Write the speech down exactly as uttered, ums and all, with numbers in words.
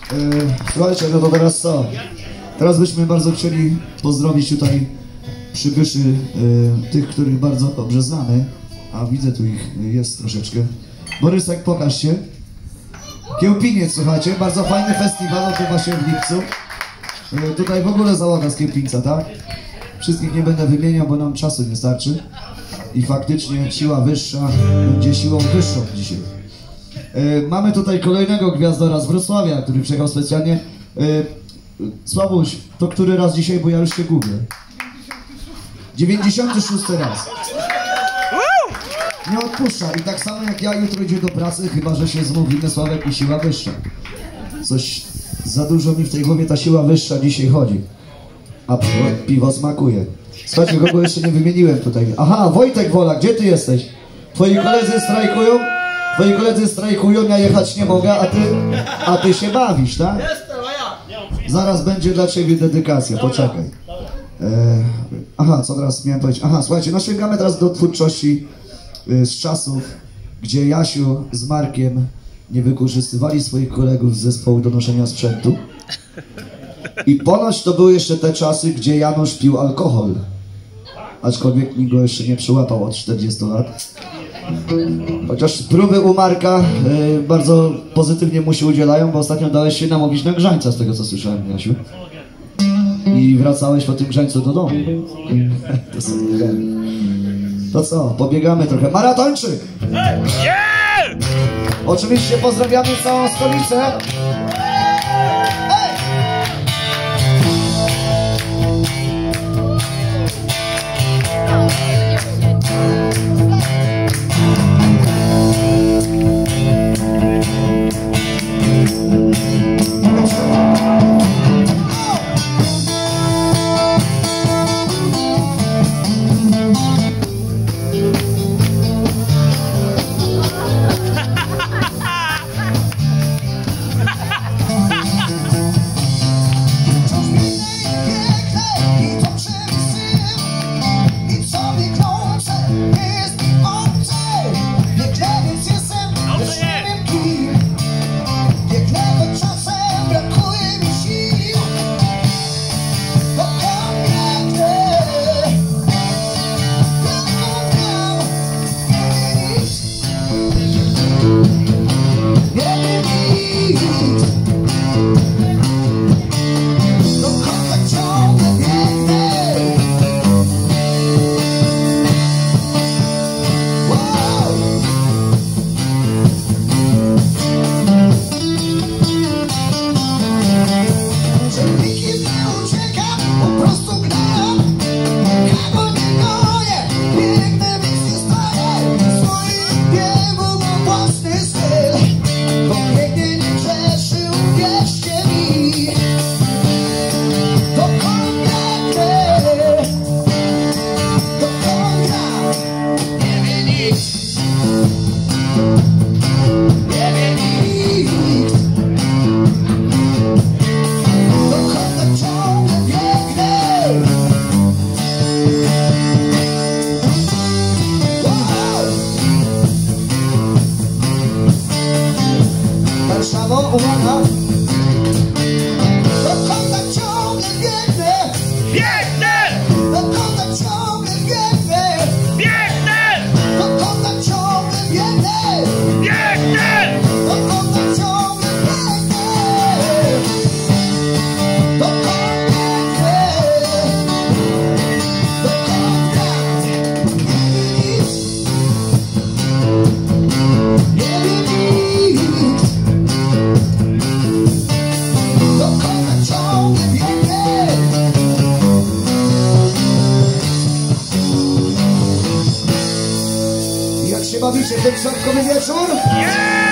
Słuchajcie, no to teraz co? Teraz byśmy bardzo chcieli pozdrowić tutaj przybyszy y, tych, których bardzo dobrze znamy. A widzę, tu ich jest troszeczkę. Borysek, pokaż się. Kiełpiniec, słuchajcie, bardzo fajny festiwal, odbywa się w lipcu. Y, tutaj w ogóle załoga z Kiełpińca, tak? Wszystkich nie będę wymieniał, bo nam czasu nie starczy. I faktycznie siła wyższa będzie siłą wyższą dzisiaj. Y, mamy tutaj kolejnego gwiazdora z Wrocławia, który przyjechał specjalnie. Y, Sławuś, to który raz dzisiaj, bo ja już się gubię. dziewięćdziesiąty szósty raz. Nie odpuszcza i tak samo jak ja jutro idzie do pracy, chyba że się zmówimy, Sławek, i siła wyższa. Coś za dużo mi w tej głowie ta siła wyższa dzisiaj chodzi. A piwo, piwo smakuje. Słuchajcie, kogo jeszcze nie wymieniłem tutaj. Aha, Wojtek Wola, gdzie ty jesteś? Twoi koledzy strajkują? Twoi koledzy strajkują, ja jechać nie mogę, a ty, a ty się bawisz, tak? Zaraz będzie dla ciebie dedykacja, poczekaj. E, aha, co teraz miałem powiedzieć? Aha, słuchajcie, no sięgamy teraz do twórczości y, z czasów, gdzie Jasiu z Markiem nie wykorzystywali swoich kolegów z zespołu do noszenia sprzętu. I ponoć to były jeszcze te czasy, gdzie Janusz pił alkohol. Aczkolwiek nikt go jeszcze nie przyłapał od czterdziestu lat. Chociaż próby u Marka y, bardzo pozytywnie mu się udzielają, bo ostatnio dałeś się namówić na grzańca, z tego co słyszałem, Jasiu. I wracałeś po tym grzańcu do domu. To sobie wiem. To co, pobiegamy trochę. Maratończyk! Oczywiście pozdrawiamy całą stolicę. Bawicie ten środkowy wieczór?